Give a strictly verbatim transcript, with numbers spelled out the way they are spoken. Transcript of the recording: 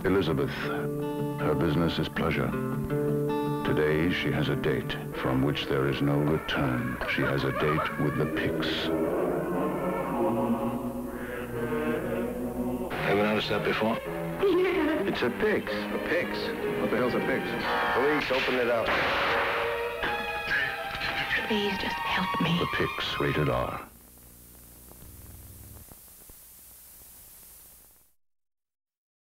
Elizabeth, her business is pleasure. Today, she has a date from which there is no return. She has a date with the Pix. Ever noticed that before? Yeah. It's a Pix. A Pix? What the hell's a Pix? Police, open it up. Please, just help me. The Pix, rated R.